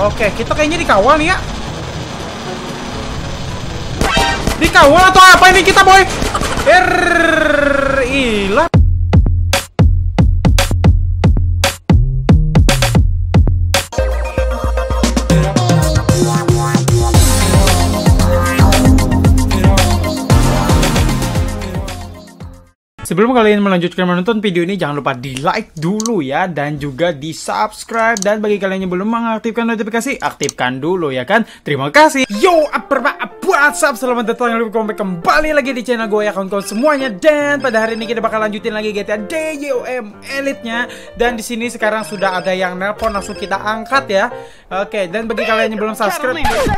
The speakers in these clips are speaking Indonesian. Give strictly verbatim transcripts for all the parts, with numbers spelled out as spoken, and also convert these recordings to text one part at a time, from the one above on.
Oke, kita kayaknya dikawal nih ya. Dikawal atau apa ini kita, boy? Er, ilah. Sebelum kalian melanjutkan menonton video ini, jangan lupa di like dulu ya, dan juga di subscribe. Dan bagi kalian yang belum mengaktifkan notifikasi, aktifkan dulu ya kan. Terima kasih. Yo, apa what's up? Selamat datang kembali lagi di channel gue ya kawan-kawan semuanya. Dan pada hari ini kita bakal lanjutin lagi G T A D Y O M Elite-nya. Dan di sini sekarang sudah ada yang nelpon, langsung kita angkat ya. Oke, dan bagi kalian yang belum subscribe,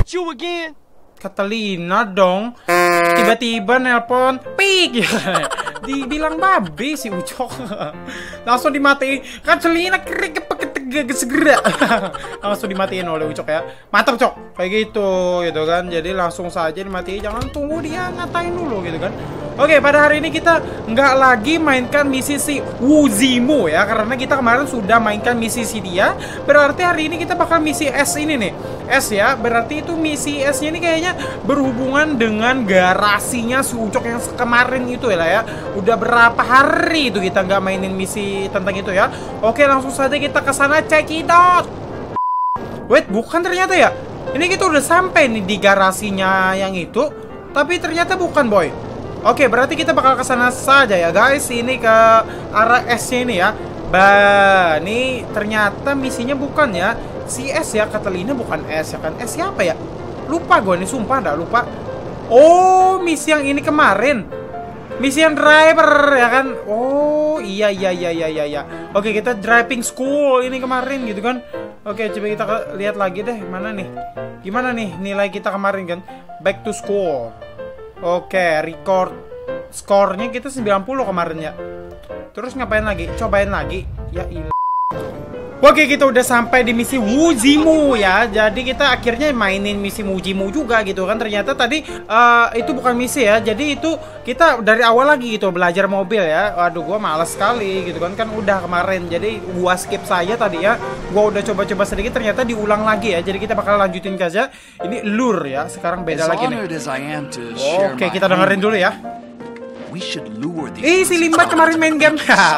Catalina dong. Tiba-tiba nelpon, pik. Dibilang babi si Ucok. Langsung dimatiin. Catalina krik segera. Langsung dimatiin oleh Ucok ya. Mantap, Cok. Kayak gitu gitu kan. Jadi langsung saja dimatiin, jangan tunggu dia ngatain dulu gitu kan. Oke, pada hari ini kita nggak lagi mainkan misi si Wuzimu ya, karena kita kemarin sudah mainkan misi si dia. Berarti hari ini kita bakal misi S ini nih. S ya, berarti itu misi S-nya ini kayaknya berhubungan dengan garasinya si Ucok yang kemarin itu ya lah ya. Udah berapa hari itu kita nggak mainin misi tentang itu ya. Oke, langsung saja kita ke sana, cekidot. Wait, bukan ternyata ya. Ini kita udah sampai nih di garasinya yang itu, tapi ternyata bukan, boy. Oke, berarti kita bakal ke sana saja ya, guys. Ini ke arah S-nya ini ya. Bah, ini ternyata misinya bukan ya. Si S ya, Catalina bukan S ya kan. S siapa ya? Lupa gue nih, sumpah dah lupa. Oh, misi yang ini kemarin. Misi yang driver ya kan. Oh, iya iya iya iya iya. Oke, kita driving school ini kemarin gitu kan. Oke, coba kita lihat lagi deh, mana nih? Gimana nih nilai kita kemarin kan? Back to school. Oke, record skornya kita sembilan puluh kemarin ya. Terus ngapain lagi? Cobain lagi. Ya ilah. Oke, kita udah sampai di misi Wuzimu ya. Jadi kita akhirnya mainin misi Wuzimu juga gitu kan. Ternyata tadi uh, itu bukan misi ya. Jadi itu kita dari awal lagi gitu belajar mobil ya. Waduh, gua malas sekali gitu kan. Kan udah kemarin. Jadi gua skip saja tadi ya. Gua udah coba-coba sedikit, ternyata diulang lagi ya. Jadi kita bakal lanjutin aja. Ini lure ya. Sekarang beda lagi nih. Oke, kita dengerin dulu ya. Eh, si Limbat kemarin main game.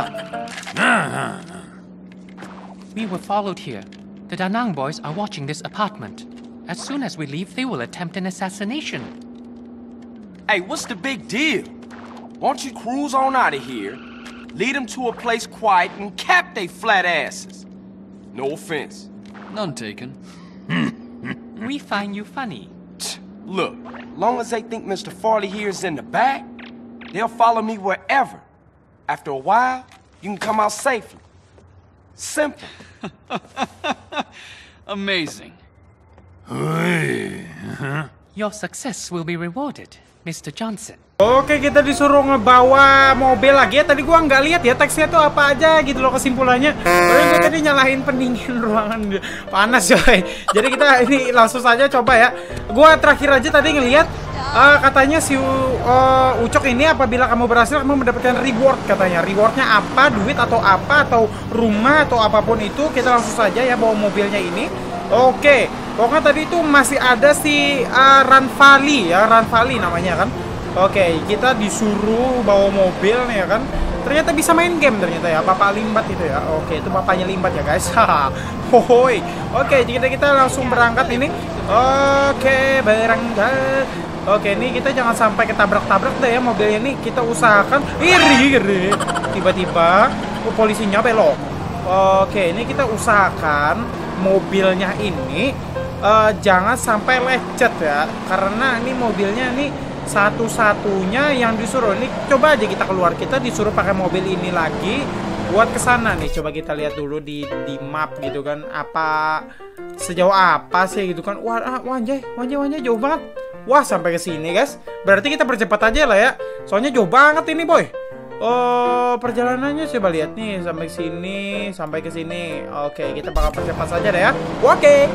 We were followed here. The Danang boys are watching this apartment. As soon as we leave, they will attempt an assassination. Hey, what's the big deal? Why don't you cruise on out of here, lead them to a place quiet, and cap they flat asses? No offense. None taken. We find you funny. Look, long as they think Mister Farley here is in the back, they'll follow me wherever. After a while, you can come out safely. Simple. Amazing. Your success will be rewarded, Mister Johnson. Oke, kita disuruh ngebawa mobil lagi ya. Tadi gua nggak lihat ya teksnya tuh apa aja gitu loh kesimpulannya. Karena gua tadi nyalahin pendingin ruangan panas coy. Jadi kita ini langsung saja coba ya. Gua terakhir aja tadi ngelihat uh, katanya si uh, Ucok ini apabila kamu berhasil kamu mendapatkan reward katanya. Rewardnya apa? Duit atau apa? Atau rumah atau apapun itu. Kita langsung saja ya bawa mobilnya ini. Oke, pokoknya tadi itu masih ada si uh, Ranfali ya, Ranfali namanya kan. Oke, kita disuruh bawa mobil nih ya kan. Ternyata bisa main game ternyata ya, Bapak Limbat itu ya. Oke, itu bapaknya Limbat ya guys. Hohoi. Oke, jadi kita langsung berangkat ini. Oke, berangkat. Oke, ini kita jangan sampai ketabrak-tabrak deh ya mobilnya ini. Kita usahakan. Iri, iri. Tiba-tiba oh, polisinya belok. Oke, ini kita usahakan mobilnya ini uh, jangan sampai lecet ya. Karena ini mobilnya ini satu-satunya yang disuruh. Ini coba aja kita keluar, kita disuruh pakai mobil ini lagi buat kesana nih. Coba kita lihat dulu di di map gitu kan, apa sejauh apa sih gitu kan. Wah, ah, wanjay, wanjay, wanjay jauh banget. Wah, sampai ke sini guys. Berarti kita percepat aja lah ya. Soalnya jauh banget ini boy. Oh, perjalanannya coba lihat nih sampai sini, sampai ke sini. Oke, kita bakal percepat saja deh ya. Oke.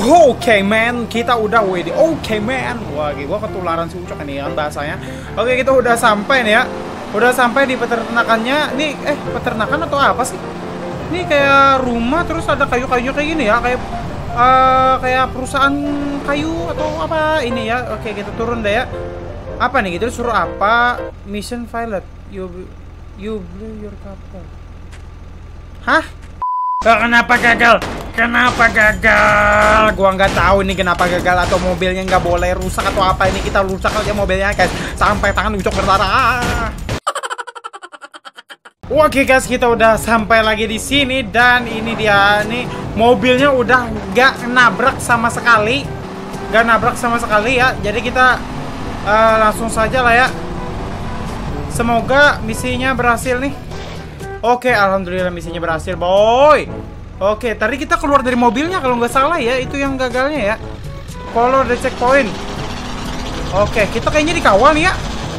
Oke okay, man, kita udah wede. Oke okay, man. Wah, gua ketularan si Ucok ini kan bahasanya. Oke, kita udah sampai nih ya. Udah sampai di peternakannya. Nih, eh peternakan atau apa sih? Ini kayak rumah terus ada kayu-kayu kayak gini ya, kayak uh, kayak perusahaan kayu atau apa ini ya. Oke, kita turun deh ya. Apa nih? Kita suruh apa? Mission failed. You you blew your couple. Hah? Kenapa gagal? Kenapa gagal? Gua nggak tahu ini kenapa gagal, atau mobilnya nggak boleh rusak atau apa. Ini kita rusak aja mobilnya guys, sampai tangan Ucok berdarah. Oke guys, kita udah sampai lagi di sini dan ini dia nih, mobilnya udah nggak nabrak sama sekali, nggak nabrak sama sekali ya. Jadi kita uh, langsung saja lah ya. Semoga misinya berhasil nih. Oke, alhamdulillah misinya berhasil, boy. Oke, tadi kita keluar dari mobilnya kalau nggak salah ya, itu yang gagalnya ya. Kalau ada checkpoint. Oke, kita kayaknya dikawal nih ya.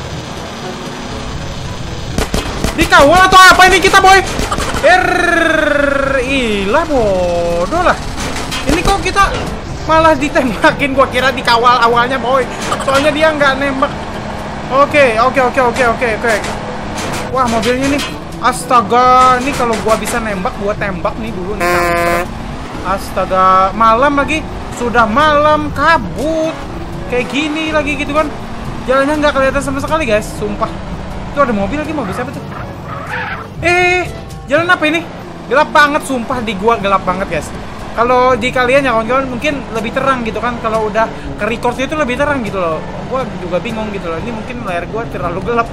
Dikawal atau apa ini kita, boy? Er, ilah bodoh lah. Ini kok kita malah ditembakin, gua kira dikawal awalnya, boy. Soalnya dia nggak nembak. Oke, oke, oke, oke, oke, oke. Wah, mobilnya nih. Astaga, ini kalau gua bisa nembak, gua tembak nih dulu nih. Astaga, malam lagi, sudah malam, kabut, kayak gini lagi gitu kan. Jalannya nggak kelihatan sama sekali guys, sumpah. Itu ada mobil lagi, mobil siapa tuh? Eh, jalan apa ini? Gelap banget, sumpah di gua gelap banget guys. Kalau di kalian ya kawan-kawan mungkin lebih terang gitu kan. Kalau udah ke record itu lebih terang gitu loh. Gua juga bingung gitu loh. Ini mungkin layar gua terlalu gelap.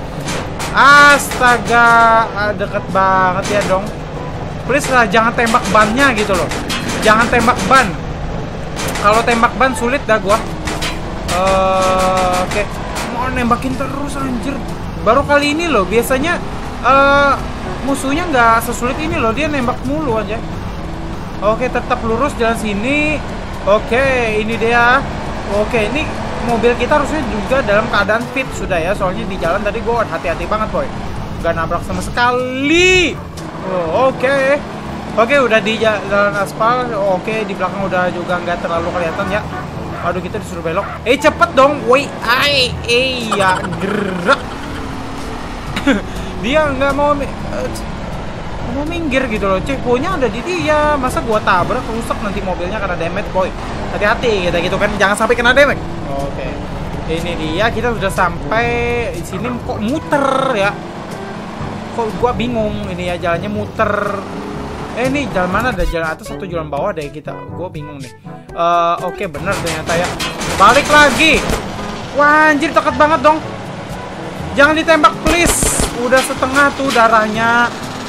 Astaga, deket banget ya dong. Please lah, jangan tembak bannya gitu loh. Jangan tembak ban. Kalau tembak ban sulit dah gua. uh, Oke, okay. Mau nembakin terus anjir. Baru kali ini loh, biasanya uh, musuhnya nggak sesulit ini loh. Dia nembak mulu aja. Oke, okay, tetap lurus jalan sini. Oke, okay, ini dia. Oke, okay, ini mobil kita harusnya juga dalam keadaan fit sudah ya. Soalnya di jalan tadi gue hati-hati banget boy, gak nabrak sama sekali. Oh, oke okay. Oke okay, udah di jalan aspal. Oke okay, di belakang udah juga nggak terlalu kelihatan ya. Aduh, kita disuruh belok. Eh cepet dong, woi, ai, eh ya gerak. Dia nggak mau uh, mau minggir gitu loh. Checkpointnya ada di dia, masa gua tabrak rusak nanti mobilnya karena damage boy. Hati-hati kita gitu kan, jangan sampai kena damage. Oke, ini dia, kita sudah sampai di sini. Kok muter ya? Kok gua bingung ini ya, jalannya muter. Eh ini jalan mana? Ada jalan atas atau jalan bawah deh kita? Gua bingung nih. Uh, Oke, bener ternyata ya. Balik lagi. Wah anjir, deket banget dong. Jangan ditembak please. Udah setengah tuh darahnya.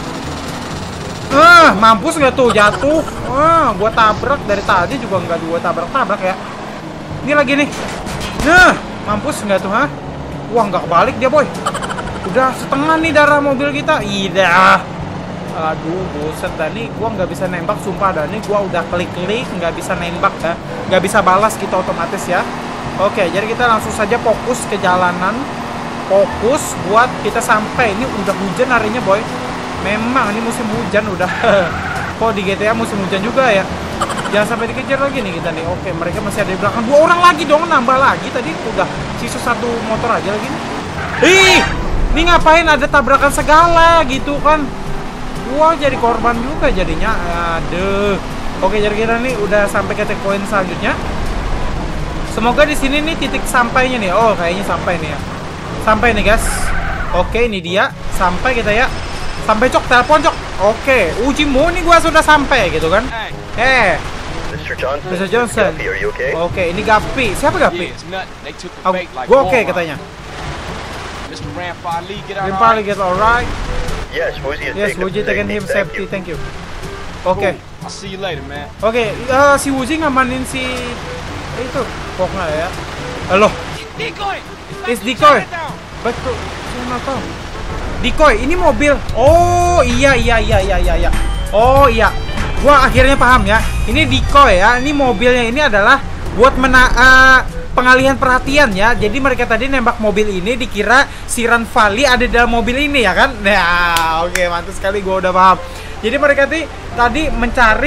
Ah, mampus nggak tuh jatuh? Ah, gua tabrak dari tadi juga nggak gua tabrak-tabrak ya. Ini lagi nih. Nah, mampus nggak tuh, ha? Wah, nggak kebalik dia, boy. Udah setengah nih darah mobil kita. Iya. Aduh, buset dah nih. Gua nggak bisa nembak, sumpah dah nih. Gua udah klik-klik, nggak bisa nembak ya. Nggak bisa balas kita otomatis ya. Oke, jadi kita langsung saja fokus ke jalanan. Fokus buat kita sampai. Ini udah hujan harinya, boy. Memang ini musim hujan udah. Kok di G T A musim hujan juga ya? Jangan sampai dikejar lagi nih kita nih. Oke, mereka masih ada di belakang. Dua orang lagi dong, nambah lagi. Tadi udah sisa satu motor aja lagi nih. Ih, ini ngapain ada tabrakan segala gitu kan? Gua jadi korban juga jadinya. Aduh. Oke, jadi kita nih udah sampai ke checkpoint selanjutnya. Semoga di sini nih titik sampainya nih. Oh, kayaknya sampai nih ya. Sampai nih guys. Oke, ini dia. Sampai kita ya. Sampai Cok, telepon Cok. Oke, ujimu nih gua sudah sampai gitu kan. Eh, mister Johnson. mister Johnson. Guppy, are you okay? Oke, ini Guppy. Siapa Guppy? Yeah, it's nothing. They took the Oh, bait like gua oke Walmart. katanya. Mister Ramfire Lee, get out. Rimpali get alright. Yes, Woozy is Yes, taken Wuji taken him safety. Thank you. Oke. I'll see you later, man. Oke, uh, si Wuji ngamanin si itu pokoknya ya. Halo. Decoy. Is decoy. Betul. Saya tahu. Decoy, ini mobil. Oh, iya iya iya iya iya. iya. Oh, iya. Gua akhirnya paham ya. Ini decoy ya. Ini mobilnya ini adalah buat mena uh, pengalihan perhatian ya. Jadi mereka tadi nembak mobil ini dikira si Ranfali ada dalam mobil ini ya kan? Nah, oke, okay, mantap sekali, gua udah paham. Jadi mereka tadi tadi mencari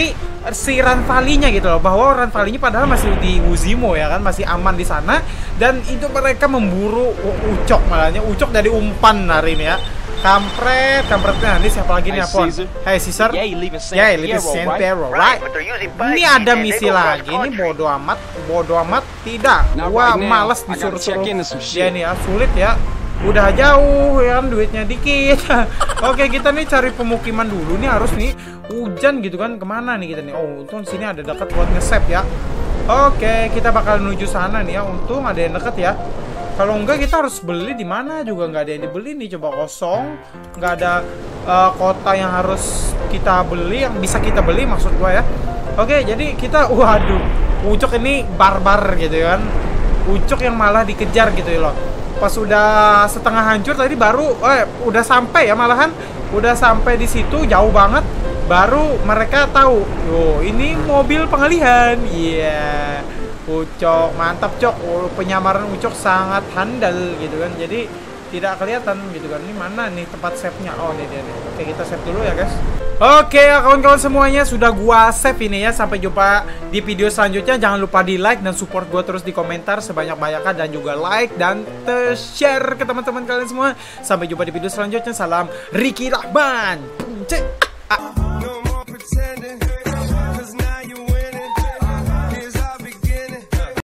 si Ranvalinya gitu loh, bahwa Ranvalinya padahal masih di Uzimo ya kan, masih aman di sana, dan itu mereka memburu Ucok, malahnya Ucok dari umpan hari ini ya. Kampret, kampretnya ini siapa lagi nih Apon? Hey Caesar, ya yeah, leaving Saint Pero, right? Ini ada misi lagi, ini bodo amat, bodo amat, tidak. Gua males disuruh-suruh dia nih ya, sulit ya. Udah jauh ya kan, duitnya dikit. Oke, kita nih cari pemukiman dulu nih, harus nih hujan gitu kan, kemana nih kita nih? Oh, untung sini ada dekat buat nge-save ya. Oke, kita bakal menuju sana nih ya, untung ada yang deket ya. Kalau enggak kita harus beli di mana juga nggak ada yang dibeli nih, coba kosong, nggak ada uh, kota yang harus kita beli, yang bisa kita beli maksud gua ya. Oke, jadi kita, waduh, Ucok ini barbar gitu kan, Ucok yang malah dikejar gitu loh. Pas udah setengah hancur tadi baru, eh udah sampai ya malahan, udah sampai di situ jauh banget, baru mereka tahu, oh ini mobil pengalihan, iya. Yeah. Ucok mantap Cok, oh, penyamaran Ucok sangat handal gitu kan, jadi tidak kelihatan gitu kan. Ini mana nih tempat save-nya? Oh ini dia nih. Oke, kita save dulu ya guys. Oke ya kawan-kawan semuanya, sudah gua save ini ya. Sampai jumpa di video selanjutnya. Jangan lupa di like dan support gua terus di komentar sebanyak-banyaknya, dan juga like dan share ke teman-teman kalian semua. Sampai jumpa di video selanjutnya. Salam Ricky Rahman. Cek.